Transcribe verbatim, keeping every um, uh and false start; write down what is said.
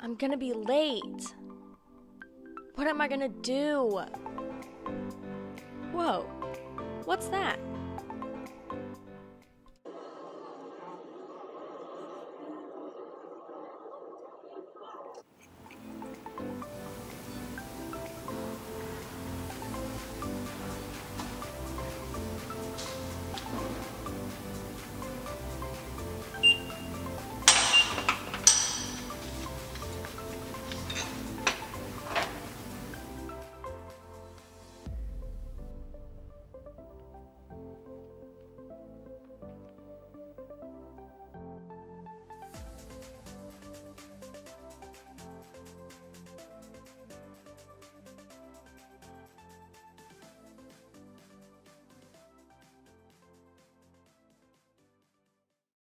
I'm gonna be late. What am I gonna do? Whoa, what's that?